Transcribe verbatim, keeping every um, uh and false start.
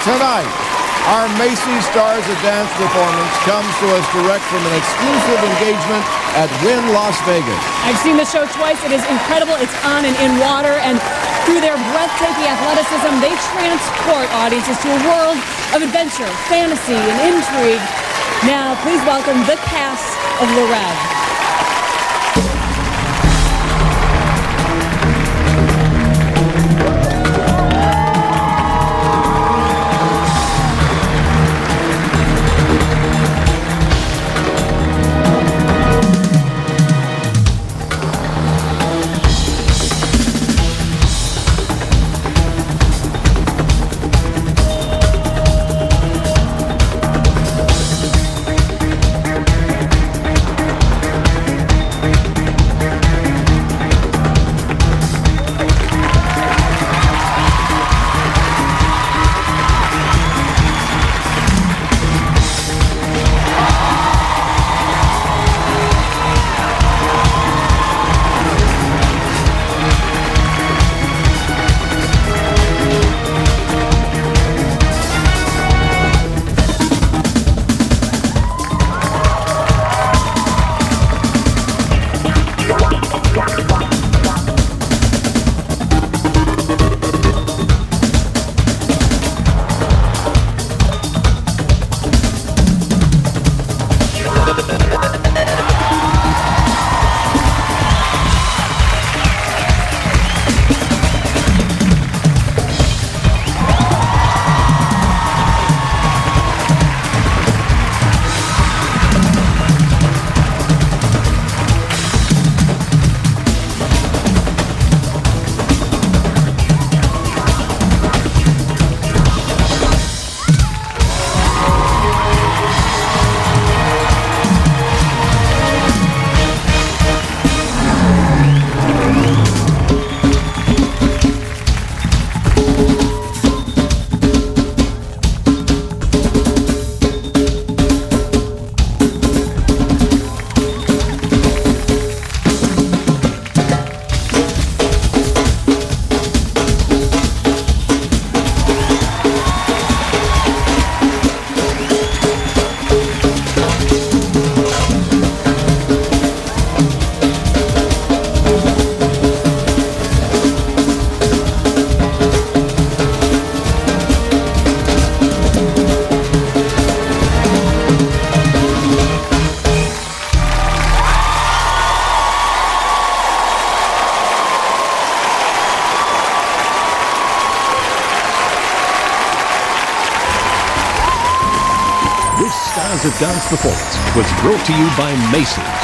Tonight, our Macy's Stars of Dance performance comes to us direct from an exclusive engagement at Wynn Las Vegas. I've seen the show twice. It is incredible. It's on and in water, and through their breathtaking athleticism, they transport audiences to a world of adventure, fantasy, and intrigue. Now, please welcome the cast of REVE. This Stars of Dance performance was brought to you by Macy's.